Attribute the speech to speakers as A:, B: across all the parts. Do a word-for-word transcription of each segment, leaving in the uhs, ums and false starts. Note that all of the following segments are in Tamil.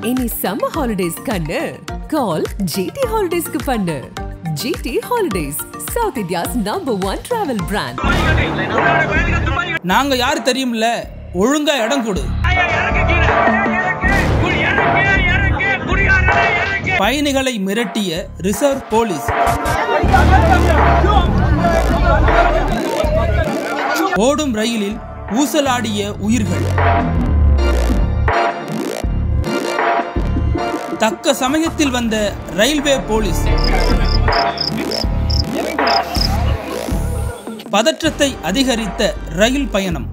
A: Any summer holidays kannu? Call G T Holidays ku pannu. G T Holidays, South India's number one travel brand.
B: நாங்க யார் தெரியும்ல, ஒழுங்கா இடம் கொடு. பயணிகளை மிரட்டிய ரிசர்வ் போலீஸ். ஓடும் ரயிலில் ஊசலாடிய உயிர்கள். தக்க சமயத்தில் வந்த ரயில்வே போலீஸ். பதற்றத்தை அதிகரித்த ரயில் பயணம்.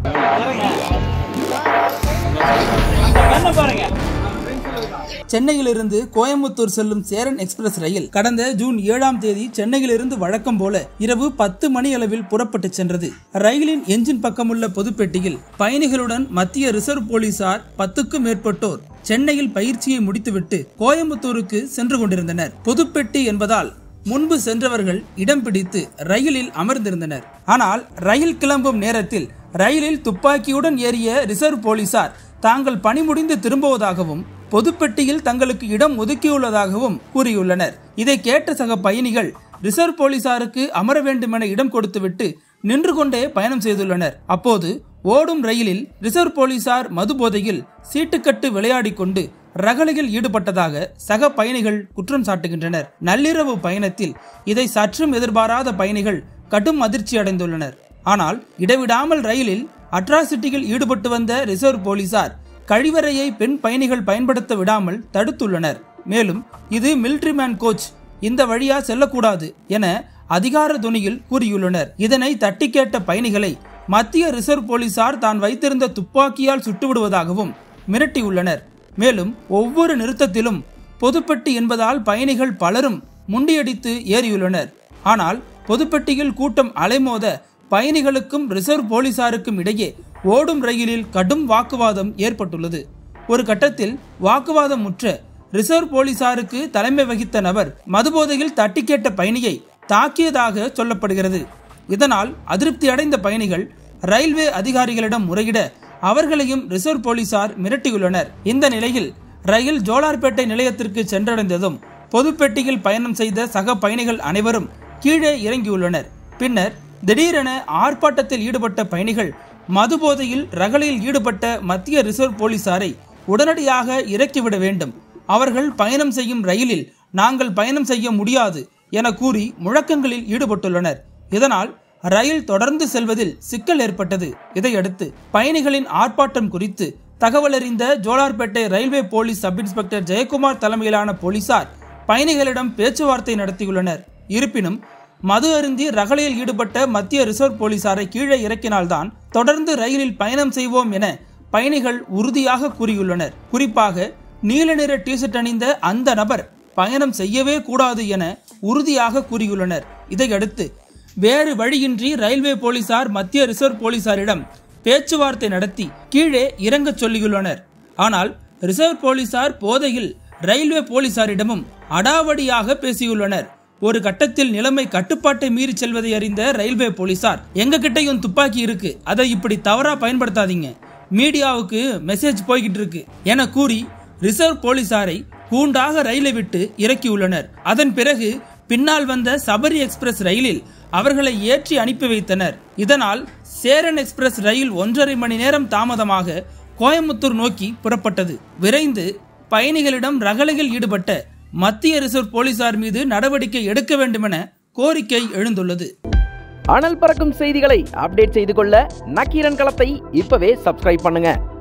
B: சென்னையிலிருந்து கோயம்புத்தூர் செல்லும் சேரன் எக்ஸ்பிரஸ் ரயில் கடந்த ஜூன் ஏழாம் தேதி சென்னையிலிருந்து வழக்கம் போல இரவு பத்து மணி அளவில் புறப்பட்டு சென்றது. ரயிலின் என்ஜின் பக்கமுள்ள பொதுப்பெட்டியில் பயணிகளுடன் மத்திய ரிசர்வ் போலீசார் பத்துக்கும் மேற்பட்டோர் சென்னையில் பயிற்சியை முடித்துவிட்டு கோயம்புத்தூருக்கு சென்று கொண்டிருந்தனர். பொதுப்பெட்டி என்பதால் முன்பு சென்றவர்கள் இடம் பிடித்து ரயிலில் அமர்ந்திருந்தனர். ஆனால் ரயில் கிளம்பும் நேரத்தில் ரயிலில் துப்பாக்கியுடன் ஏறிய ரிசர்வ் போலீசார் தாங்கள் பணி முடிந்து திரும்புவதாகவும் பொதுப்பெட்டியில் தங்களுக்கு இடம் ஒதுக்கியுள்ளதாகவும் கூறியுள்ளனர். இதை கேட்ட சக பயணிகள் ரிசர்வ் போலீசாருக்கு அமர வேண்டுமென இடம் கொடுத்துவிட்டு நின்று கொண்டே பயணம் செய்துள்ளனர். அப்போது ஓடும் ரயிலில் ரிசர்வ் போலீசார் மது போதையில் சீட்டுக்கட்டு விளையாடி கொண்டு ரகளையில் ஈடுபட்டதாக சக பயணிகள் குற்றம் சாட்டுகின்றனர். நள்ளிரவு பயணத்தில் இதை சற்றும் எதிர்பாராத பயணிகள் கடும் அதிர்ச்சி அடைந்துள்ளனர். ஆனால் இடைவிடாமல் ரயிலில் அட்ராசிட்டியில் ஈடுபட்டு வந்த ரிசர்வ் போலீசார் கழிவறையை பெண் பயணிகள் பயன்படுத்த விடாமல் தடுத்துள்ளனர். மேலும் இது மிலிட்டரி மேன் கோச், இந்த வழியா செல்லக்கூடாது என அதிகார துணியில் கூறியுள்ளனர். இதனை தட்டி கேட்ட பயணிகளை மத்திய ரிசர்வ் போலீசார் தான் வைத்திருந்த துப்பாக்கியால் சுட்டுவிடுவதாகவும் மிரட்டியுள்ளனர். மேலும் ஒவ்வொரு நிறுத்தத்திலும் பொதுப்பெட்டி என்பதால் பயணிகள் பலரும் முண்டியடித்து ஏறியுள்ளனர். ஆனால் பொதுப்பெட்டியில் கூட்டம் அலைமோத பயணிகளுக்கும் ரிசர்வ் போலீசாருக்கும் இடையே ஓடும் ரயிலில் கடும் வாக்குவாதம் ஏற்பட்டுள்ளது. ஒரு கட்டத்தில் வாக்குவாதம் முற்ற ரிசர்வ் போலீசாருக்கு தலைமை வகித்த நபர் மதுபோதையில் தட்டி கேட்ட பயணியை தாக்கியதாக சொல்லப்படுகிறது. இதனால் அதிருப்தி அடைந்த பயணிகள் ரயில்வே அதிகாரிகளிடம் முறையிட அவர்களையும் ரிசர்வ் போலீசார் மிரட்டியுள்ளனர். இந்த நிலையில் ரயில் ஜோலார்பேட்டை நிலையத்திற்கு சென்றடைந்ததும் பொதுப்பெட்டியில் பயணம் செய்த சக பயணிகள் அனைவரும் கீழே இறங்கியுள்ளனர். பின்னர் திடீரென ஆர்ப்பாட்டத்தில் ஈடுபட்ட பயணிகள் மதுபோதையில் ரகளையில் ஈடுபட்ட மத்திய ரிசர்வ் போலீசாரை உடனடியாக இறக்கிவிட வேண்டும், அவர்கள் பயணம் செய்யும் ரயிலில் நாங்கள் பயணம் செய்ய முடியாது என கூறி முழக்கங்களில் ஈடுபட்டுள்ளனர். இதனால் ரயில் தொடர்ந்து செல்வதில் சிக்கல் ஏற்பட்டது. இதையடுத்து பயணிகளின் ஆர்ப்பாட்டம் குறித்து தகவலறிந்த Jolarpettai railway police sub inspector Jayakumar தலைமையிலான போலீசார் பயணிகளிடம் பேச்சுவார்த்தை நடத்தியுள்ளனர். இருப்பினும் மது அருந்தி ரகளையில் ஈடுபட்ட மத்திய ரிசர்வ் போலீசாரை கீழே இறக்கினால்தான் தொடர்ந்து ரயிலில் பயணம் செய்வோம் என பயணிகள் உறுதியாக கூறியுள்ளனர். குறிப்பாக நீல நிற டிஷர்ட் அணிந்த அந்த நபர் பயணம் செய்யவே கூடாது என உறுதியாக கூறியுள்ளனர். இதையடுத்து வேறு வழியின்றி ரயில்வே போலீசார் மத்திய ரிசர்வ் போலீசாரிடம் பேச்சுவார்த்தை நடத்தி கீழே இறங்க சொல்லியுள்ளனர். ஆனால் ரிசர்வ் போலீசார் போதையில் ரயில்வே போலீசாரிடமும் அடாவடியாக பேசியுள்ளனர். ஒரு கட்டத்தில் நிலைமை கட்டுப்பாட்டை மீறி செல்வதை அறிந்த ரயில்வே போலீசார் எங்க கிட்டையும் துப்பாக்கி இருக்கு, அதை இப்படி தவறா பயன்படுத்தாதீங்க, மீடியாவுக்கு மெசேஜ் போய்கிட்டு இருக்கு என கூறி ரிசர்வ் போலீசாரை கூண்டாக ரயிலை விட்டு இறக்கியுள்ளனர். அதன் பிறகு பின்னால் வந்த சபரி எக்ஸ்பிரஸ் ரயிலில் அவர்களை ஏற்றி அனுப்பி வைத்தனர். இதனால் சேரன் எக்ஸ்பிரஸ் ரயில் ஒன்றரை மணி நேரம் தாமதமாக கோயம்புத்தூர் நோக்கி புறப்பட்டது. விரைந்து பயணிகளிடம் ரகளையில் ஈடுபட்ட மத்திய ரிசர்வ் போலீசார் மீது நடவடிக்கை எடுக்க வேண்டும் என கோரிக்கை எழுந்துள்ளது.
C: அனல் பறக்கும் செய்திகளை அப்டேட் செய்து கொள்ள நக்கீரன் களத்தை இப்பவே சப்ஸ்கிரைப் பண்ணுங்க.